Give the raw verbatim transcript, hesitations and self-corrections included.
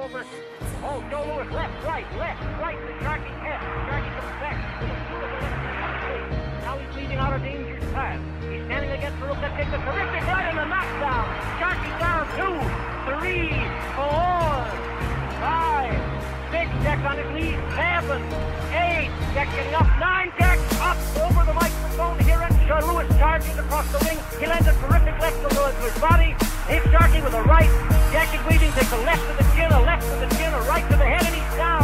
over. Oh, Joe Lewis, left, right, left, right to Sharky's head. Sharky comes back to the foot of the left hand. Now he's leading out a dangerous path. He's standing against the rope that takes a terrific right and a knockdown. Sharky down two, three, four, five, six. Jack's on his lead. Seven, eight. Jack getting up. Nine. Jack up over the microphone here, and Lewis charges across the ring. He lands a terrific left to his body. Hits Sharky with a right. Jack is weaving, takes a left to the chin, a left to the chin, a right to the head, and he's down.